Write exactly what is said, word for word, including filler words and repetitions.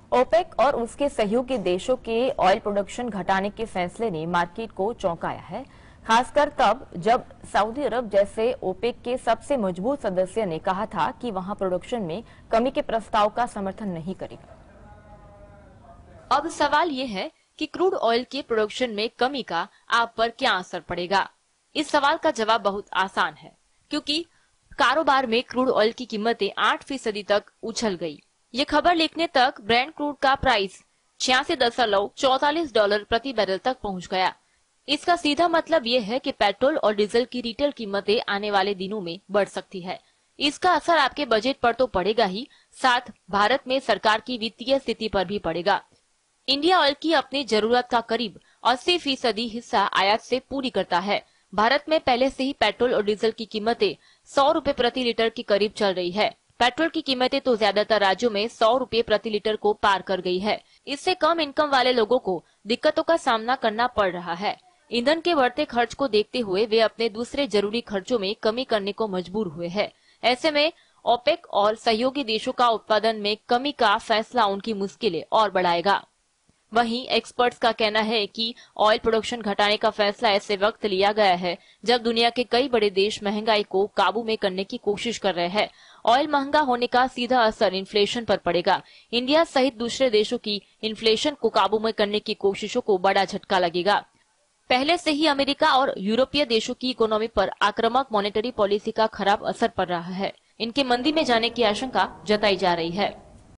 OPEC और उसके सहयोगी देशों के ऑयल प्रोडक्शन घटाने के फैसले ने मार्केट को चौंकाया है, खासकर तब जब सऊदी अरब जैसे ओपेक के सबसे मजबूत सदस्य ने कहा था कि वहां प्रोडक्शन में कमी के प्रस्ताव का समर्थन नहीं करेगा। अब सवाल ये है कि क्रूड ऑयल के प्रोडक्शन में कमी का आप पर क्या असर पड़ेगा। इस सवाल का जवाब बहुत आसान है, क्योंकि कारोबार में क्रूड ऑयल की कीमतें आठ फीसदी तक उछल गई। ये खबर लिखने तक ब्रेंट क्रूड का प्राइस छियासी दशमलव चौतालीस डॉलर प्रति बैरल तक पहुंच गया। इसका सीधा मतलब ये है कि पेट्रोल और डीजल की रिटेल कीमतें आने वाले दिनों में बढ़ सकती है। इसका असर आपके बजट पर तो पड़ेगा ही, साथ भारत में सरकार की वित्तीय स्थिति पर भी पड़ेगा। इंडिया ऑयल की अपनी जरूरत का करीब अस्सी फीसदी हिस्सा आयात से पूरी करता है। भारत में पहले से ही पेट्रोल और डीजल की कीमतें सौ रुपए प्रति लीटर के करीब चल रही है। पेट्रोल की कीमतें तो ज्यादातर राज्यों में सौ रुपए प्रति लीटर को पार कर गई है। इससे कम इनकम वाले लोगों को दिक्कतों का सामना करना पड़ रहा है। ईंधन के बढ़ते खर्च को देखते हुए वे अपने दूसरे जरूरी खर्चों में कमी करने को मजबूर हुए हैं। ऐसे में ओपेक और सहयोगी देशों का उत्पादन में कमी का फैसला उनकी मुश्किलें और बढ़ाएगा। वहीं एक्सपर्ट्स का कहना है कि ऑयल प्रोडक्शन घटाने का फैसला ऐसे वक्त लिया गया है जब दुनिया के कई बड़े देश महंगाई को काबू में करने की कोशिश कर रहे हैं। ऑयल महंगा होने का सीधा असर इन्फ्लेशन पर पड़ेगा। इंडिया सहित दूसरे देशों की इन्फ्लेशन को काबू में करने की कोशिशों को बड़ा झटका लगेगा। पहले से ही अमेरिका और यूरोपीय देशों की इकोनॉमी पर आक्रामक मॉनेटरी पॉलिसी का खराब असर पड़ रहा है। इनके मंदी में जाने की आशंका जताई जा रही है।